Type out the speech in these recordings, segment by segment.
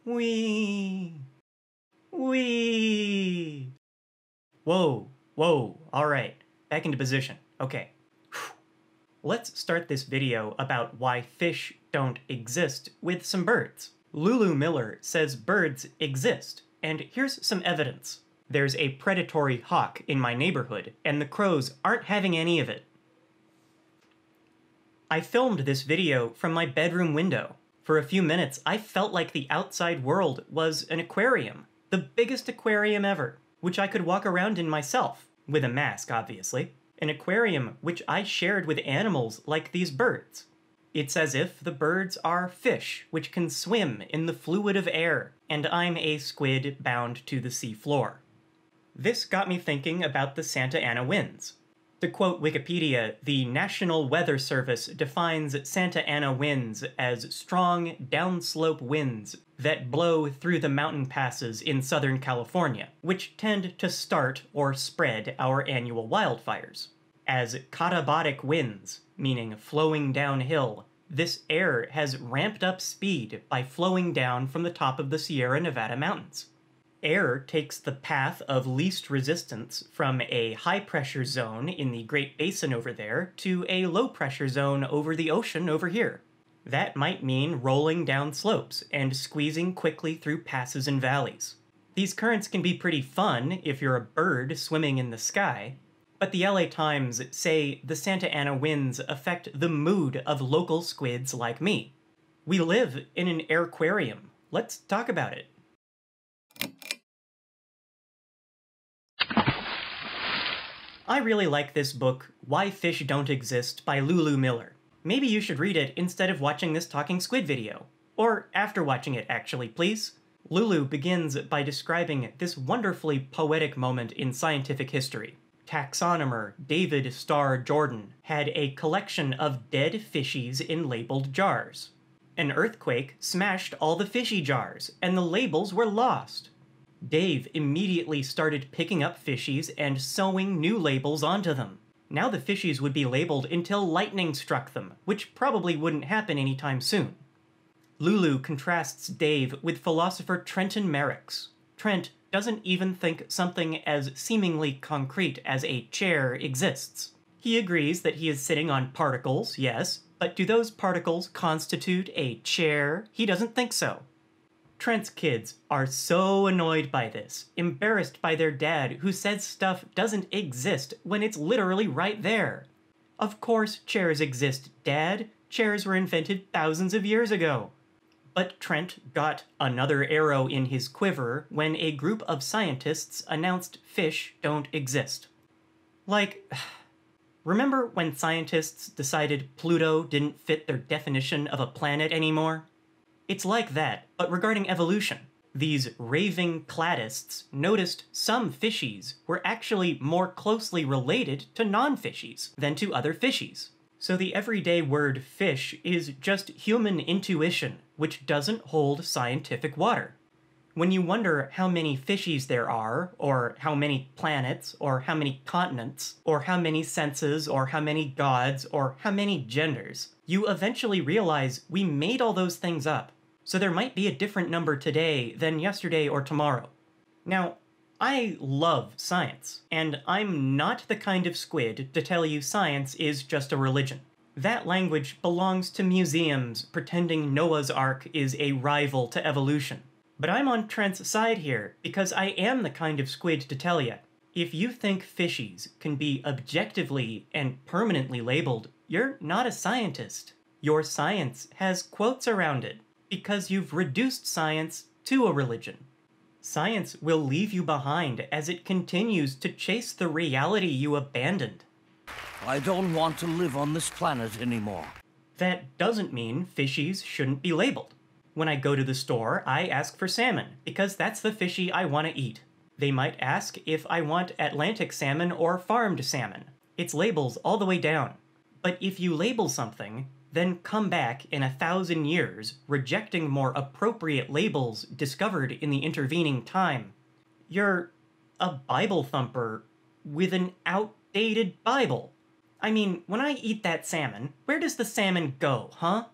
Wee. Wee. Whoa, whoa, alright. Back into position. Okay. Let's start this video about why fish don't exist with some birds. Lulu Miller says birds exist, and here's some evidence. There's a predatory hawk in my neighborhood, and the crows aren't having any of it. I filmed this video from my bedroom window. For a few minutes, I felt like the outside world was an aquarium. The biggest aquarium ever, which I could walk around in myself. With a mask, obviously. An aquarium which I shared with animals like these birds. It's as if the birds are fish which can swim in the fluid of air, and I'm a squid bound to the sea floor. This got me thinking about the Santa Ana winds. To quote Wikipedia, the National Weather Service defines Santa Ana winds as strong, downslope winds that blow through the mountain passes in Southern California, which tend to start or spread our annual wildfires. As katabatic winds, meaning flowing downhill, this air has ramped up speed by flowing down from the top of the Sierra Nevada mountains. Air takes the path of least resistance from a high-pressure zone in the Great Basin over there to a low-pressure zone over the ocean over here. That might mean rolling down slopes and squeezing quickly through passes and valleys. These currents can be pretty fun if you're a bird swimming in the sky, but the LA Times say the Santa Ana winds affect the mood of local squids like me. We live in an airquarium. Let's talk about it. I really like this book, Why Fish Don't Exist by Lulu Miller. Maybe you should read it instead of watching this talking squid video. Or after watching it, actually, please. Lulu begins by describing this wonderfully poetic moment in scientific history. Taxonomer David Starr Jordan had a collection of dead fishies in labeled jars. An earthquake smashed all the fishy jars, and the labels were lost. Dave immediately started picking up fishies and sewing new labels onto them. Now the fishies would be labeled until lightning struck them, which probably wouldn't happen anytime soon. Lulu contrasts Dave with philosopher Trenton Merricks. Trent doesn't even think something as seemingly concrete as a chair exists. He agrees that he is sitting on particles, yes, but do those particles constitute a chair? He doesn't think so. Trent's kids are so annoyed by this, embarrassed by their dad who says stuff doesn't exist when it's literally right there. Of course chairs exist, Dad. Chairs were invented thousands of years ago. But Trent got another arrow in his quiver when a group of scientists announced fish don't exist. Like, remember when scientists decided Pluto didn't fit their definition of a planet anymore? It's like that, but regarding evolution. These raving cladists noticed some fishies were actually more closely related to non-fishies than to other fishies. So the everyday word fish is just human intuition, which doesn't hold scientific water. When you wonder how many fishies there are, or how many planets, or how many continents, or how many senses, or how many gods, or how many genders, you eventually realize we made all those things up. So there might be a different number today than yesterday or tomorrow. Now, I love science, and I'm not the kind of squid to tell you science is just a religion. That language belongs to museums pretending Noah's Ark is a rival to evolution. But I'm on Trent's side here, because I am the kind of squid to tell you. If you think fishies can be objectively and permanently labeled, you're not a scientist. Your science has quotes around it, because you've reduced science to a religion. Science will leave you behind as it continues to chase the reality you abandoned. I don't want to live on this planet anymore. That doesn't mean fishies shouldn't be labeled. When I go to the store, I ask for salmon, because that's the fishy I want to eat. They might ask if I want Atlantic salmon or farmed salmon. It's labels all the way down. But if you label something, then come back in 1,000 years, rejecting more appropriate labels discovered in the intervening time, you're a Bible thumper with an outdated Bible. I mean, when I eat that salmon, where does the salmon go, huh?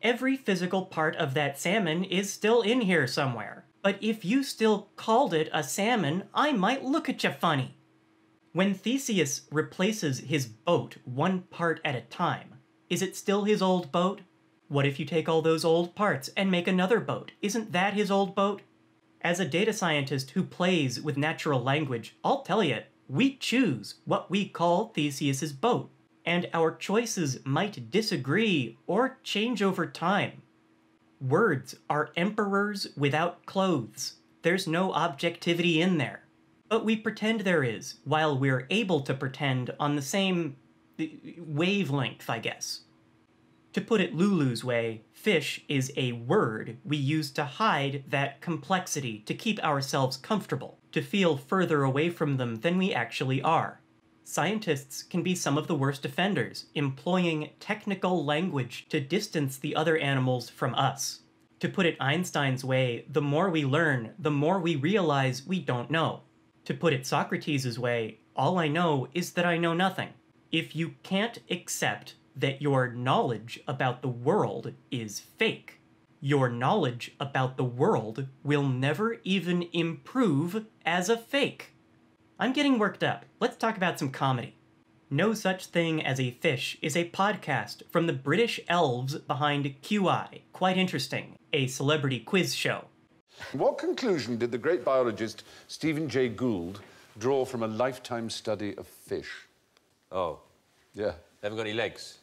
Every physical part of that salmon is still in here somewhere. But if you still called it a salmon, I might look at you funny. When Theseus replaces his boat one part at a time, is it still his old boat? What if you take all those old parts and make another boat? Isn't that his old boat? As a data scientist who plays with natural language, I'll tell you, we choose what we call Theseus's boat, and our choices might disagree or change over time. Words are emperors without clothes. There's no objectivity in there. But we pretend there is, while we're able to pretend on the same wavelength, I guess. To put it Lulu's way, fish is a word we use to hide that complexity, to keep ourselves comfortable, to feel further away from them than we actually are. Scientists can be some of the worst offenders, employing technical language to distance the other animals from us. To put it Einstein's way, the more we learn, the more we realize we don't know. To put it Socrates' way, all I know is that I know nothing. If you can't accept that your knowledge about the world is fake, your knowledge about the world will never even improve as a fake. I'm getting worked up. Let's talk about some comedy. No Such Thing as a Fish is a podcast from the British elves behind QI. Quite interesting. A celebrity quiz show. What conclusion did the great biologist Stephen Jay Gould draw from a lifetime study of fish? Oh. Yeah. They haven't got any legs.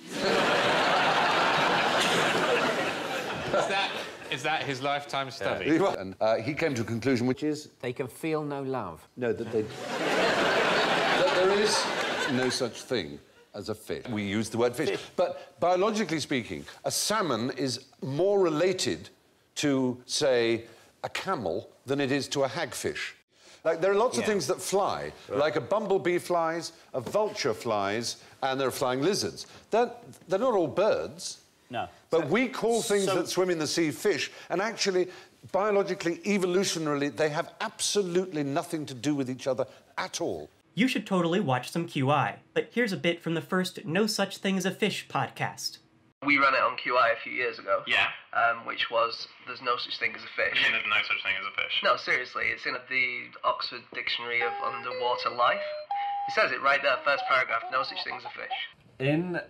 Is that his lifetime study? Yeah. And he came to a conclusion which is... They can feel no love. No, that they... that there is no such thing as a fish. We use the word fish. But biologically speaking, a salmon is more related to, say, a camel than it is to a hagfish. Like, there are lots of things that fly, like a bumblebee flies, a vulture flies, and there are flying lizards. They're not all birds. No. But we call things that swim in the sea fish, and actually, biologically, evolutionarily, they have absolutely nothing to do with each other at all. You should totally watch some QI, but here's a bit from the first No Such Thing as a Fish podcast. We ran it on QI a few years ago. Yeah. Which was, there's no such thing as a fish. You mean there's no such thing as a fish? No, seriously, it's in the Oxford Dictionary of Underwater Life. It says it right there, first paragraph, no such thing as a fish. In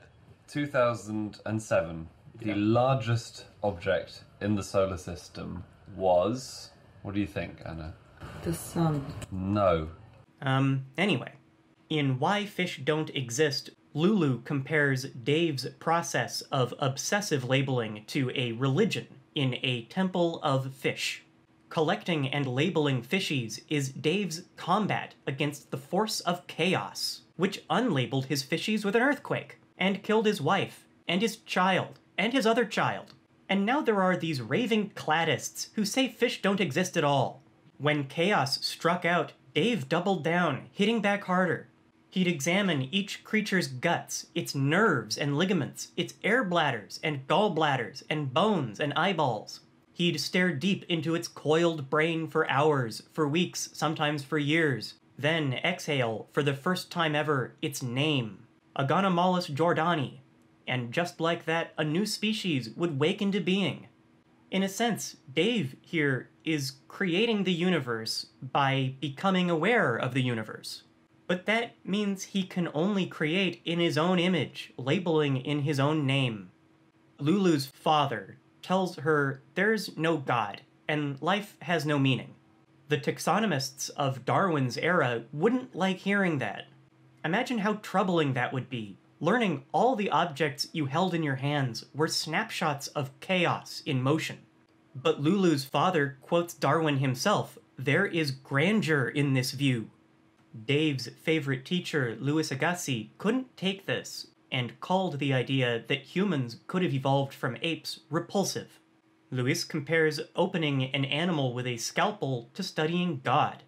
2007, the largest object in the solar system was... What do you think, Anna? The sun. No. Anyway. In Why Fish Don't Exist, Lulu compares Dave's process of obsessive labeling to a religion in a temple of fish. Collecting and labeling fishies is Dave's combat against the force of chaos, which unlabeled his fishies with an earthquake, and killed his wife, and his child, and his other child. And now there are these raving claddists who say fish don't exist at all. When chaos struck out, Dave doubled down, hitting back harder. He'd examine each creature's guts, its nerves and ligaments, its air bladders and gallbladders and bones and eyeballs. He'd stare deep into its coiled brain for hours, for weeks, sometimes for years. Then exhale, for the first time ever, its name, Agonomalus jordani. And just like that, a new species would wake into being. In a sense, Dave here is creating the universe by becoming aware of the universe. But that means he can only create in his own image, labeling in his own name. Lulu's father tells her there's no God, and life has no meaning. The taxonomists of Darwin's era wouldn't like hearing that. Imagine how troubling that would be, learning all the objects you held in your hands were snapshots of chaos in motion. But Lulu's father quotes Darwin himself, "There is grandeur in this view." Dave's favorite teacher, Louis Agassiz, couldn't take this and called the idea that humans could have evolved from apes repulsive. Louis compares opening an animal with a scalpel to studying God.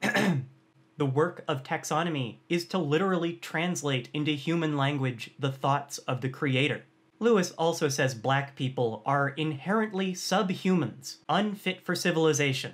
The work of taxonomy is to literally translate into human language the thoughts of the creator. Lewis also says black people are inherently subhumans, unfit for civilization.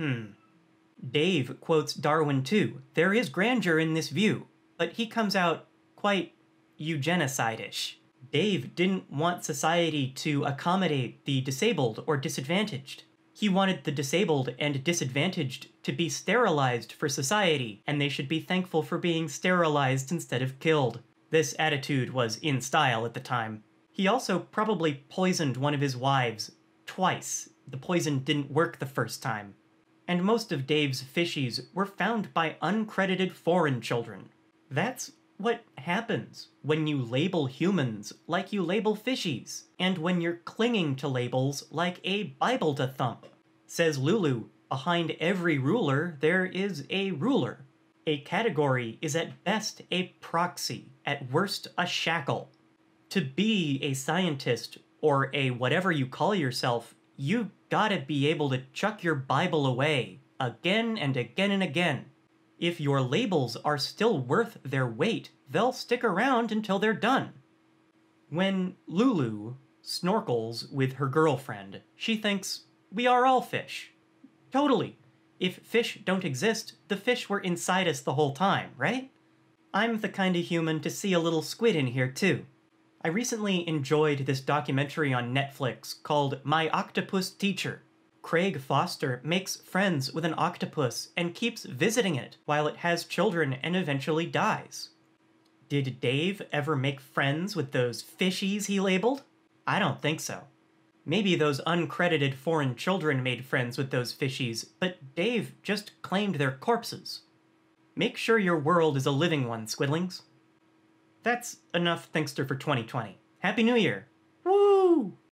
Dave quotes Darwin too. There is grandeur in this view, but he comes out quite eugenicide-ish. Dave didn't want society to accommodate the disabled or disadvantaged. He wanted the disabled and disadvantaged to be sterilized for society, and they should be thankful for being sterilized instead of killed. This attitude was in style at the time. He also probably poisoned one of his wives twice. The poison didn't work the first time. And most of Dave's fishies were found by uncredited foreign children. That's what happens when you label humans like you label fishies, and when you're clinging to labels like a Bible to thump. Says Lulu, behind every ruler there is a ruler. A category is at best a proxy, at worst a shackle. To be a scientist, or a whatever you call yourself, you gotta be able to chuck your Bible away, again and again and again. If your labels are still worth their weight, they'll stick around until they're done. When Lulu snorkels with her girlfriend, she thinks, we are all fish. Totally. If fish don't exist, the fish were inside us the whole time, right? I'm the kind of human to see a little squid in here too. I recently enjoyed this documentary on Netflix called My Octopus Teacher. Craig Foster makes friends with an octopus and keeps visiting it while it has children and eventually dies. Did Dave ever make friends with those fishies he labeled? I don't think so. Maybe those uncredited foreign children made friends with those fishies, but Dave just claimed their corpses. Make sure your world is a living one, Squidlings. That's enough Thinkster for 2020. Happy New Year! Woo!